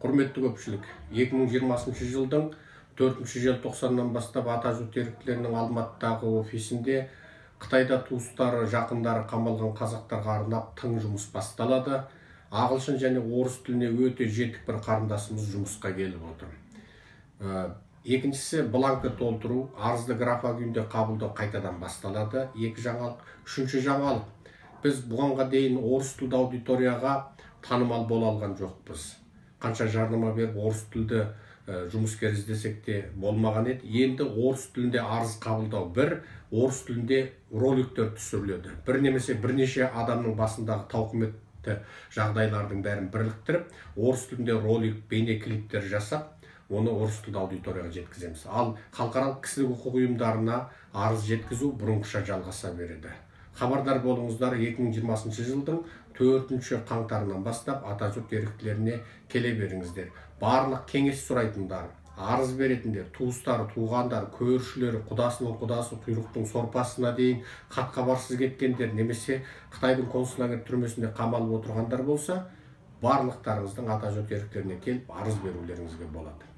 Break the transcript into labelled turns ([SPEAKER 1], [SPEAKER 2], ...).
[SPEAKER 1] Құрметті көпшілік, 2020 жылдың 4 желтоқсаннан бастап Атажұрт еріктілерінің Алматыдағы офисінде Қытайда туыстары, жақындары қамалған қазақтарға арнап тың жұмыс басталады. Ағылшын және орыс тіліне өте жетік бір қарындасымыз жұмысқа келіп отыр. Екіншісі, бланкі толтыру, арызды графа күйінде қабылдау қайтадан басталады. Екі жаңалық. Үшінші жаңалық. Біз бұғанға дейін орыс тілді аудиторияға танымал бола алған жоқпыз. Қанша жарнама беріп орыс тілді жұмыскер іздесек те болмаған еді. Енді орыс тілінде арыз қабылдау бір, орыс тілінде роликтер түсіріледі. Бір немесе бірнеше адамның басындағы тауқыметті жағдайлардың бәрін біріктіріп, орыс тілінде ролик, бейне клиптер жасап, оны орыс тілді аудиторияға жеткіземіз. Ал халықаралық кісілік құқық ұйымдарына арыз жеткізу бұрынғыша жалғаса береді. Хабардар болыңыздар, 2020 жылдың 4 қаңтарынан бастап Атажұрт еріктілеріне келе беріңіздер. Барлық кеңес сұрайтындар, арыз беретіндер, туыстары, туғандар, көршілері, құдасының құдасы, құйрықтың сорпасына дейін хат-хабарсыз кеткендер, немесе Қытайдың концлагер түрмесінде қамалып отырғандар болса, барлықтарыңыздың Атажұрт еріктілеріне келіп арыз берулеріңізге болады.